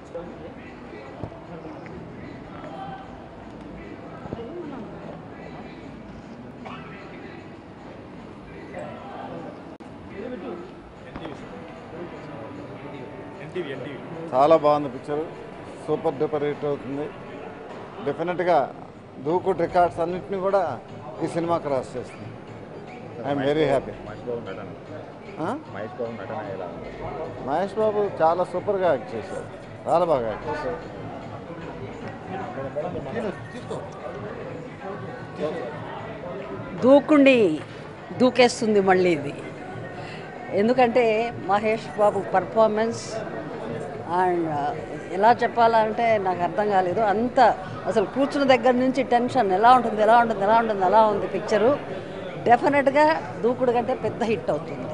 చాలా బాగుంది picture, super duper hit అవుతుంది. డెఫినెట్గా దూకుడు రికార్డ్స్ అన్నింటినీ కూడా ఈ సినిమా క్రాస్ చేస్తుంది. I'm very happy. Mahesh Babu చాలా సూపర్గా యాక్ట్ చేశారు, చాలా బాగా యాక్ట్ చేశారు. దూకేస్తుంది మళ్ళీ ఇది. ఎందుకంటే మహేష్ బాబు పర్ఫార్మెన్స్ అండ్ ఎలా చెప్పాలంటే నాకు అర్థం కాలేదు. అంత అసలు కూర్చున్న దగ్గర నుంచి టెన్షన్ ఎలా ఉంటుంది అలా ఉంది పిక్చరు. డెఫినెట్గా దూకుడు కంటే పెద్ద హిట్ అవుతుంది.